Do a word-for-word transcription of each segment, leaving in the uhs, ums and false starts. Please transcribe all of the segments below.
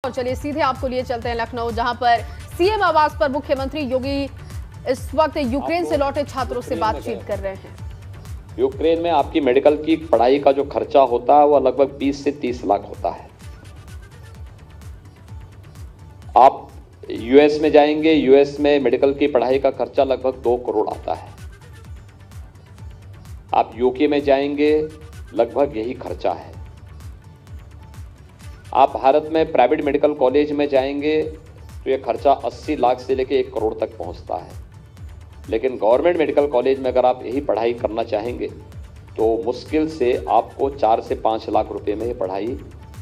और चलिए सीधे आपको लिए चलते हैं लखनऊ, जहां पर सीएम आवास पर मुख्यमंत्री योगी इस वक्त यूक्रेन से लौटे छात्रों से बातचीत कर रहे हैं। यूक्रेन में आपकी मेडिकल की पढ़ाई का जो खर्चा होता है वह लगभग बीस से तीस लाख होता है। आप यूएस में जाएंगे, यूएस में मेडिकल की पढ़ाई का खर्चा लगभग दो करोड़ आता है। आप यूके में जाएंगे, लगभग यही खर्चा है। आप भारत में प्राइवेट मेडिकल कॉलेज में जाएंगे तो यह खर्चा अस्सी लाख से लेकर एक करोड़ तक पहुंचता है। लेकिन गवर्नमेंट मेडिकल कॉलेज में अगर आप यही पढ़ाई करना चाहेंगे तो मुश्किल से आपको चार से पाँच लाख रुपए में ये पढ़ाई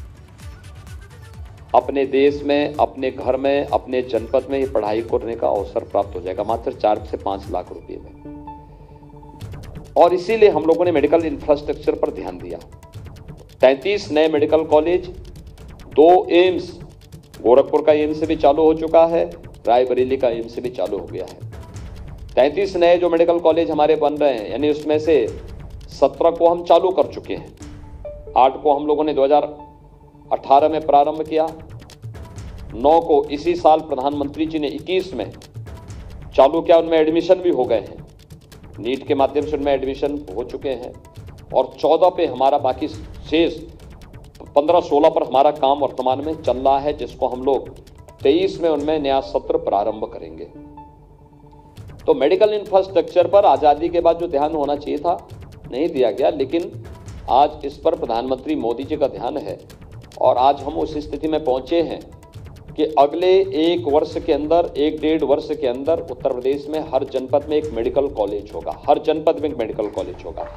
अपने देश में, अपने घर में, अपने जनपद में ये पढ़ाई करने का अवसर प्राप्त हो जाएगा, मात्र चार से पाँच लाख रुपए में। और इसीलिए हम लोगों ने मेडिकल इंफ्रास्ट्रक्चर पर ध्यान दिया। तैंतीस नए मेडिकल कॉलेज, दो एम्स, गोरखपुर का एम्स भी चालू हो चुका है, रायबरेली का एम्स भी चालू हो गया है। तैंतीस नए जो मेडिकल कॉलेज हमारे बन रहे हैं, यानी उसमें से सत्रह को हम चालू कर चुके हैं। आठ को हम लोगों ने दो हज़ार अठारह में प्रारंभ किया, नौ को इसी साल प्रधानमंत्री जी ने इक्कीस में चालू किया, उनमें एडमिशन भी हो गए हैं। नीट के माध्यम से उनमें एडमिशन हो चुके हैं। और चौदह पे हमारा बाकी शेष पंद्रह सोलह पर हमारा काम वर्तमान में चल रहा है, जिसको हम लोग तेईस में उनमें नया सत्र प्रारंभ करेंगे। तो मेडिकल इंफ्रास्ट्रक्चर पर आज़ादी के बाद जो ध्यान होना चाहिए था नहीं दिया गया, लेकिन आज इस पर प्रधानमंत्री मोदी जी का ध्यान है। और आज हम उस स्थिति में पहुंचे हैं कि अगले एक वर्ष के अंदर, एक डेढ़ वर्ष के अंदर उत्तर प्रदेश में हर जनपद में एक मेडिकल कॉलेज होगा, हर जनपद में एक मेडिकल कॉलेज होगा।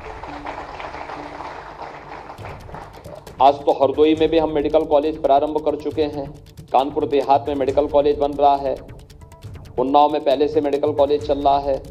आज तो हरदोई में भी हम मेडिकल कॉलेज प्रारंभ कर चुके हैं, कानपुर देहात में मेडिकल कॉलेज बन रहा है, उन्नाव में पहले से मेडिकल कॉलेज चल रहा है।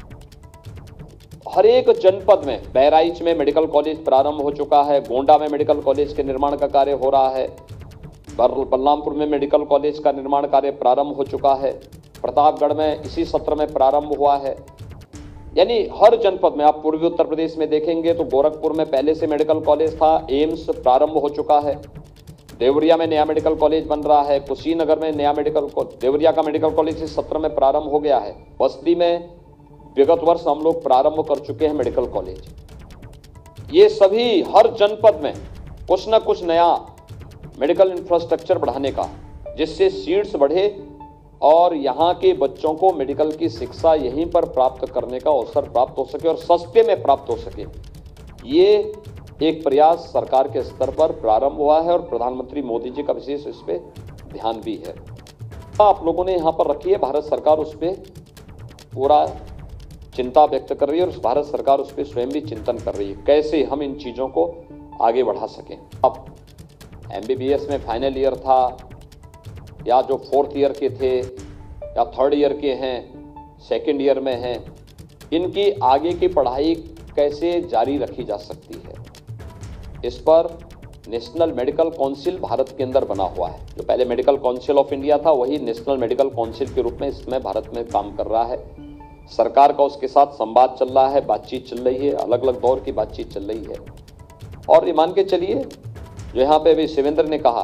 हर एक जनपद में, बहराइच में मेडिकल कॉलेज प्रारंभ हो चुका है, गोंडा में मेडिकल कॉलेज के निर्माण का कार्य हो रहा है, बलरामपुर में मेडिकल कॉलेज का निर्माण कार्य प्रारंभ हो चुका है, प्रतापगढ़ में इसी सत्र में प्रारंभ हुआ है। यानी हर जनपद में, आप पूर्वी उत्तर प्रदेश में देखेंगे तो गोरखपुर में पहले से मेडिकल कॉलेज था, एम्स प्रारंभ हो चुका है, देवरिया में नया मेडिकल कॉलेज बन रहा है, कुशीनगर में नया मेडिकल देवरिया का मेडिकल कॉलेज इस सत्र में प्रारंभ हो गया है, बस्ती में विगत वर्ष हम लोग प्रारंभ कर चुके हैं मेडिकल कॉलेज। ये सभी हर जनपद में कुछ न कुछ नया मेडिकल इंफ्रास्ट्रक्चर बढ़ाने का, जिससे सीट्स बढ़े और यहाँ के बच्चों को मेडिकल की शिक्षा यहीं पर प्राप्त करने का अवसर प्राप्त हो सके और सस्ते में प्राप्त हो सके। ये एक प्रयास सरकार के स्तर पर प्रारंभ हुआ है और प्रधानमंत्री मोदी जी का विशेष इस पे ध्यान भी है। आप लोगों ने यहाँ पर रखी है, भारत सरकार उस पर पूरा चिंता व्यक्त कर रही है और भारत सरकार उस पर स्वयं भी चिंतन कर रही है, कैसे हम इन चीज़ों को आगे बढ़ा सकें। अब एमबीबीएस में फाइनल ईयर था, या जो फोर्थ ईयर के थे या थर्ड ईयर के हैं, सेकेंड ईयर में हैं, इनकी आगे की पढ़ाई कैसे जारी रखी जा सकती है, इस पर नेशनल मेडिकल काउंसिल भारत के अंदर बना हुआ है। जो पहले मेडिकल काउंसिल ऑफ इंडिया था, वही नेशनल मेडिकल काउंसिल के रूप में इसमें भारत में काम कर रहा है। सरकार का उसके साथ संवाद चल रहा है, बातचीत चल रही है, अलग अलग दौर की बातचीत चल रही है। और ये मान के चलिए, जो यहाँ पे अभी शिवेंद्र ने कहा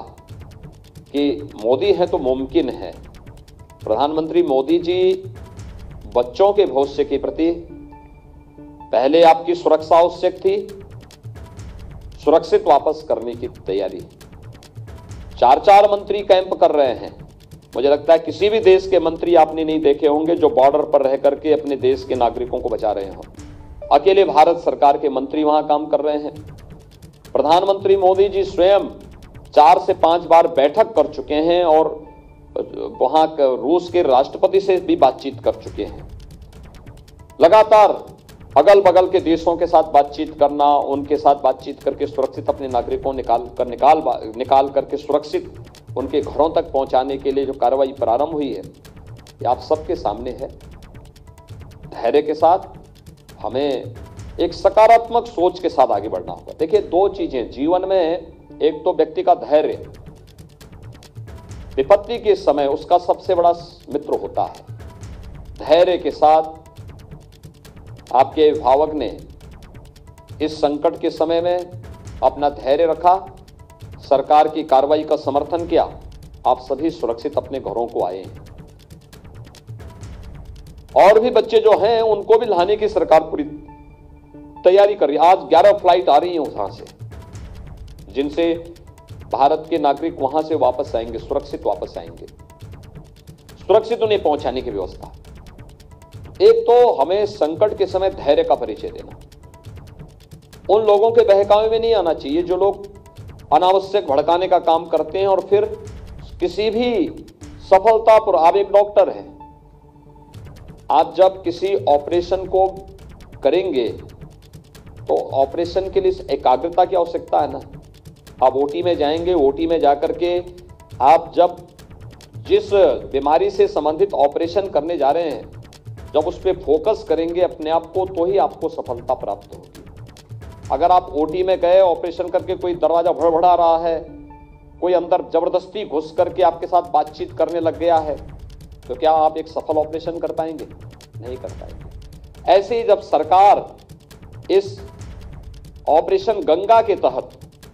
कि मोदी है तो मुमकिन है, प्रधानमंत्री मोदी जी बच्चों के भविष्य के प्रति पहले आपकी सुरक्षा आवश्यक थी, सुरक्षित वापस करने की तैयारी। चार चार मंत्री कैंप कर रहे हैं। मुझे लगता है किसी भी देश के मंत्री आपने नहीं देखे होंगे जो बॉर्डर पर रह करके अपने देश के नागरिकों को बचा रहे हों। अकेले भारत सरकार के मंत्री वहां काम कर रहे हैं। प्रधानमंत्री मोदी जी स्वयं चार से पांच बार बैठक कर चुके हैं और वहां रूस के राष्ट्रपति से भी बातचीत कर चुके हैं। लगातार अगल बगल के देशों के साथ बातचीत करना, उनके साथ बातचीत करके सुरक्षित अपने नागरिकों निकाल कर निकाल निकाल करके सुरक्षित उनके घरों तक पहुंचाने के लिए जो कार्रवाई प्रारंभ हुई है, ये आप सबके सामने है। धैर्य के साथ हमें एक सकारात्मक सोच के साथ आगे बढ़ना होगा। देखिए, दो चीजें जीवन में, एक तो व्यक्ति का धैर्य, विपत्ति के समय उसका सबसे बड़ा मित्र होता है। धैर्य के साथ आपके अभिभावक ने इस संकट के समय में अपना धैर्य रखा, सरकार की कार्रवाई का समर्थन किया आप सभी सुरक्षित अपने घरों को आए हैं। और भी बच्चे जो हैं उनको भी लाने की सरकार पूरी तैयारी कर रही है। आज ग्यारह फ्लाइट आ रही हैं वहां से, जिनसे भारत के नागरिक वहां से वापस आएंगे, सुरक्षित वापस आएंगे, सुरक्षित उन्हें पहुंचाने की व्यवस्था। एक तो हमें संकट के समय धैर्य का परिचय देना, उन लोगों के बहकावे में नहीं आना चाहिए जो लोग अनावश्यक भड़काने का काम करते हैं और फिर किसी भी सफलता पर। आप एक डॉक्टर हैं, आप जब किसी ऑपरेशन को करेंगे तो ऑपरेशन के लिए एकाग्रता की आवश्यकता है ना। आप ओटी में जाएंगे, ओटी में जाकर के आप जब जिस बीमारी से संबंधित ऑपरेशन करने जा रहे हैं, जब उस पर फोकस करेंगे अपने आप को, तो ही आपको सफलता प्राप्त होगी। अगर आप ओटी में गए, ऑपरेशन करके कोई दरवाजा भड़बड़ा रहा है, कोई अंदर जबरदस्ती घुस करके आपके साथ बातचीत करने लग गया है, तो क्या आप एक सफल ऑपरेशन कर पाएंगे? नहीं कर पाएंगे। ऐसे ही जब सरकार इस ऑपरेशन गंगा के तहत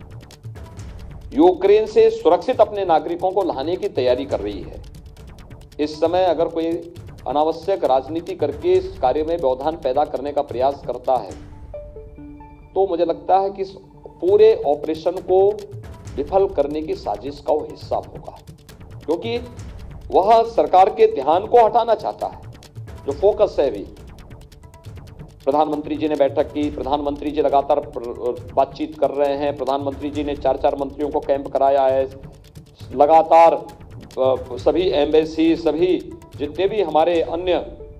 यूक्रेन से सुरक्षित अपने नागरिकों को लाने की तैयारी कर रही है, इस समय अगर कोई अनावश्यक राजनीति करके इस कार्य में व्यवधान पैदा करने का प्रयास करता है, तो मुझे लगता है कि इस पूरे ऑपरेशन को विफल करने की साजिश का वो हिस्सा होगा, क्योंकि वह सरकार के ध्यान को हटाना चाहता है। जो फोकस है, भी प्रधानमंत्री जी ने बैठक की, प्रधानमंत्री जी लगातार बातचीत कर रहे हैं, प्रधानमंत्री जी ने चार चार मंत्रियों को कैंप कराया है, लगातार सभी एम्बेसी, सभी जितने भी हमारे अन्य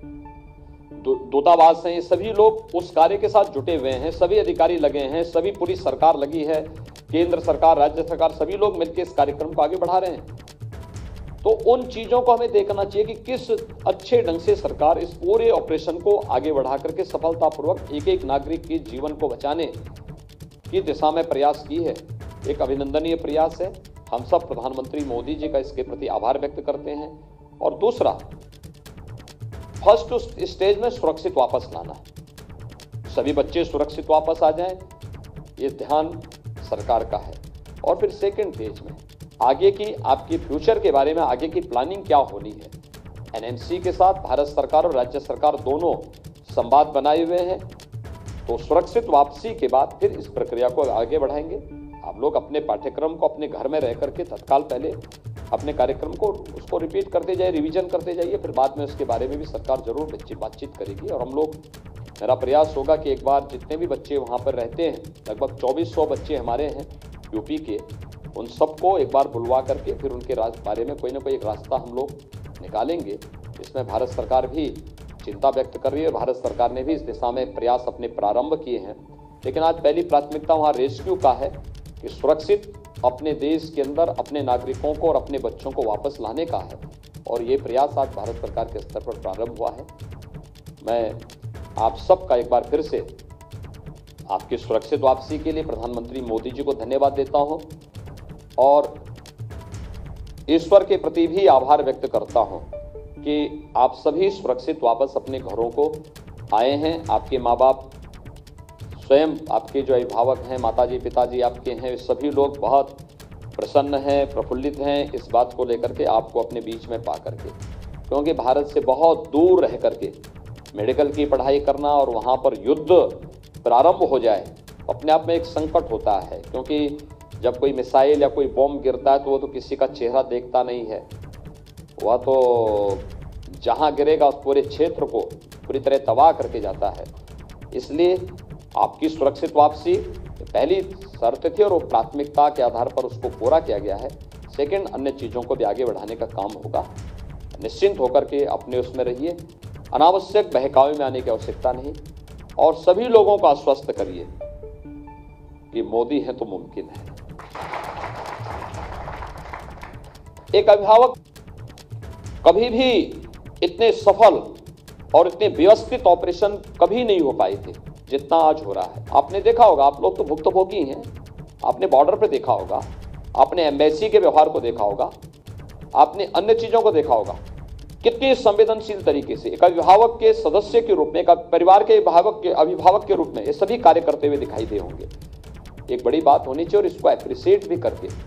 दूतावास हैं, सभी लोग उस कार्य के साथ जुटे हुए हैं, सभी अधिकारी लगे हैं, सभी पूरी सरकार लगी है, केंद्र सरकार, राज्य सरकार, सभी लोग मिलकर इस कार्यक्रम को आगे बढ़ा रहे हैं। तो उन चीजों को हमें देखना चाहिए कि किस अच्छे ढंग से सरकार इस पूरे ऑपरेशन को आगे बढ़ा करके सफलतापूर्वक एक एक नागरिक के जीवन को बचाने की दिशा में प्रयास की है। एक अभिनंदनीय प्रयास है। हम सब प्रधानमंत्री मोदी जी का इसके प्रति आभार व्यक्त करते हैं। और दूसरा, फर्स्ट स्टेज में सुरक्षित वापस लाना, सभी बच्चे सुरक्षित वापस आ जाएं, ये ध्यान सरकार का है। और फिर सेकंड फेज में आगे की आपकी फ्यूचर के बारे में, आगे की प्लानिंग क्या होनी है। एनएमसी के साथ भारत सरकार और राज्य सरकार दोनों संवाद बनाए हुए हैं। तो सुरक्षित वापसी के बाद फिर इस प्रक्रिया को आगे बढ़ाएंगे। आप लोग अपने पाठ्यक्रम को अपने घर में रह करके तत्काल पहले अपने कार्यक्रम को उसको रिपीट करते जाइए, रिवीजन करते जाइए, फिर बाद में उसके बारे में भी सरकार जरूर बातचीत करेगी। और हम लोग, मेरा प्रयास होगा कि एक बार जितने भी बच्चे वहाँ पर रहते हैं, लगभग चौबीस सौ बच्चे हमारे हैं यूपी के, उन सबको एक बार बुलवा करके फिर उनके बारे में कोई ना कोई एक रास्ता हम लोग निकालेंगे। इसमें भारत सरकार भी चिंता व्यक्त कर रही है, भारत सरकार ने भी इस दिशा में प्रयास अपने प्रारंभ किए हैं। लेकिन आज पहली प्राथमिकता वहाँ रेस्क्यू का है कि सुरक्षित अपने देश के अंदर अपने नागरिकों को और अपने बच्चों को वापस लाने का है। और ये प्रयास आज भारत सरकार के स्तर पर प्रारंभ हुआ है। मैं आप सबका एक बार फिर से आपकी सुरक्षित वापसी के लिए प्रधानमंत्री मोदी जी को धन्यवाद देता हूं और ईश्वर के प्रति भी आभार व्यक्त करता हूं कि आप सभी सुरक्षित वापस अपने घरों को आए हैं। आपके माँ बाप, स्वयं आपके जो अभिभावक हैं, माताजी पिताजी आपके हैं, सभी लोग बहुत प्रसन्न हैं, प्रफुल्लित हैं इस बात को लेकर के आपको अपने बीच में पा करके। क्योंकि भारत से बहुत दूर रह करके मेडिकल की पढ़ाई करना और वहाँ पर युद्ध प्रारंभ हो जाए, अपने आप में एक संकट होता है। क्योंकि जब कोई मिसाइल या कोई बॉम्ब गिरता है तो वो तो किसी का चेहरा देखता नहीं है, वह तो जहाँ गिरेगा उस पूरे क्षेत्र को पूरी तरह तबाह करके जाता है। इसलिए आपकी सुरक्षित वापसी पहली शर्त थी और वो प्राथमिकता के आधार पर उसको पूरा किया गया है। सेकंड, अन्य चीज़ों को भी आगे बढ़ाने का काम होगा। निश्चिंत होकर के अपने उसमें रहिए, अनावश्यक बहकावे में आने की आवश्यकता नहीं और सभी लोगों को आश्वस्त करिए कि मोदी है तो मुमकिन है। एक अभिभावक कभी भी इतने सफल और इतने व्यवस्थित ऑपरेशन कभी नहीं हो पाए थे जितना आज हो रहा है। आपने देखा होगा, आप लोग तो भुक्तभोगी हैं, आपने बॉर्डर पे देखा होगा, आपने एम्बेसी के व्यवहार को देखा होगा, आपने अन्य चीजों को देखा होगा, कितनी संवेदनशील तरीके से एक अभिभावक के सदस्य के रूप में, एक परिवार के अभिभावक के अभिभावक के रूप में ये सभी कार्य करते हुए दिखाई दे होंगे। एक बड़ी बात होनी चाहिए और इसको एप्रिशिएट भी करके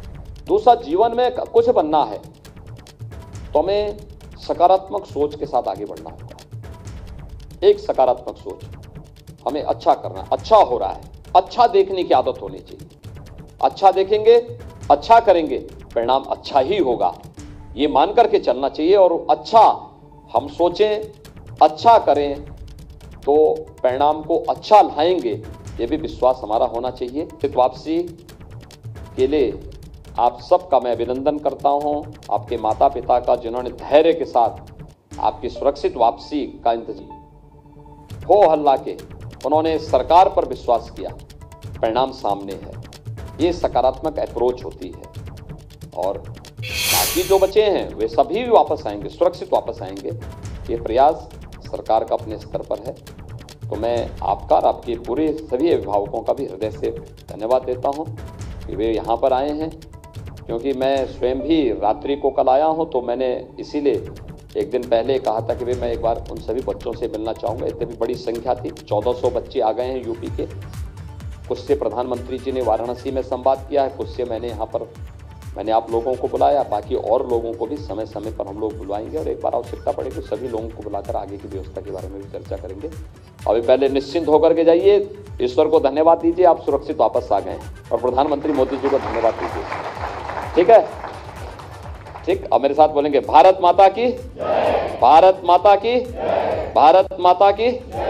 दूसरा, जीवन में कुछ बनना है तो हमें सकारात्मक सोच के साथ आगे बढ़ना होगा। एक सकारात्मक सोच, हमें अच्छा करना, अच्छा हो रहा है, अच्छा देखने की आदत होनी चाहिए। अच्छा देखेंगे, अच्छा करेंगे, परिणाम अच्छा ही होगा, ये मान करके चलना चाहिए। और अच्छा हम सोचें, अच्छा करें तो परिणाम को अच्छा लाएंगे, ये भी विश्वास हमारा होना चाहिए। वापसी के लिए आप सबका मैं अभिनंदन करता हूं, आपके माता पिता का जिन्होंने धैर्य के साथ आपकी सुरक्षित वापसी का इंतजार हो हल्ला के उन्होंने सरकार पर विश्वास किया, परिणाम सामने है। ये सकारात्मक अप्रोच होती है। और बाकी जो बचे हैं वे सभी भी वापस आएंगे, सुरक्षित वापस आएंगे। ये प्रयास सरकार का अपने स्तर पर है। तो मैं आपका और आपके पूरे सभी अभिभावकों का भी हृदय से धन्यवाद देता हूं कि वे यहाँ पर आए हैं, क्योंकि मैं स्वयं भी रात्रि को कल आया हूं, तो मैंने इसीलिए एक दिन पहले कहा था कि भाई मैं एक बार उन सभी बच्चों से मिलना चाहूँगा। इतनी भी बड़ी संख्या थी, चौदह सौ बच्चे आ गए हैं यूपी के। कुछ से प्रधानमंत्री जी ने वाराणसी में संवाद किया है, कुछ से मैंने यहाँ पर मैंने आप लोगों को बुलाया, बाकी और लोगों को भी समय समय पर हम लोग बुलवाएंगे और एक बार आवश्यकता पड़ेगी सभी लोगों को बुलाकर आगे की व्यवस्था के बारे में भी चर्चा करेंगे। अभी पहले निश्चिंत होकर के जाइए, ईश्वर को धन्यवाद दीजिए, आप सुरक्षित वापस आ गए, और प्रधानमंत्री मोदी जी को धन्यवाद दीजिए। ठीक है, ठीक। अब मेरे साथ बोलेंगे, भारत माता की, भारत माता की, भारत माता की।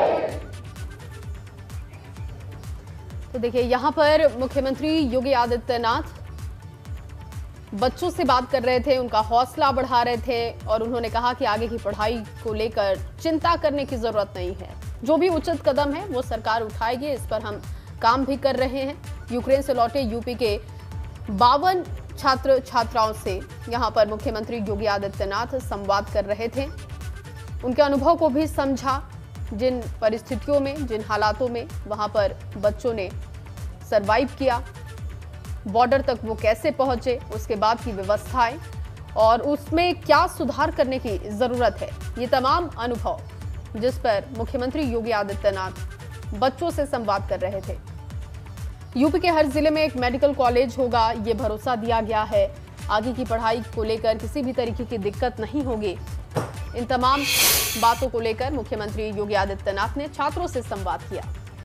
तो देखिए, यहां पर मुख्यमंत्री योगी आदित्यनाथ बच्चों से बात कर रहे थे, उनका हौसला बढ़ा रहे थे और उन्होंने कहा कि आगे की पढ़ाई को लेकर चिंता करने की जरूरत नहीं है, जो भी उचित कदम है वो सरकार उठाएगी, इस पर हम काम भी कर रहे हैं। यूक्रेन से लौटे यूपी के बावन छात्र छात्राओं से यहां पर मुख्यमंत्री योगी आदित्यनाथ संवाद कर रहे थे, उनके अनुभव को भी समझा, जिन परिस्थितियों में, जिन हालातों में वहां पर बच्चों ने सरवाइव किया, बॉर्डर तक वो कैसे पहुंचे, उसके बाद की व्यवस्थाएं और उसमें क्या सुधार करने की जरूरत है, ये तमाम अनुभव जिस पर मुख्यमंत्री योगी आदित्यनाथ बच्चों से संवाद कर रहे थे। यूपी के हर जिले में एक मेडिकल कॉलेज होगा, ये भरोसा दिया गया है। आगे की पढ़ाई को लेकर किसी भी तरीके की दिक्कत नहीं होगी। इन तमाम बातों को लेकर मुख्यमंत्री योगी आदित्यनाथ ने छात्रों से संवाद किया।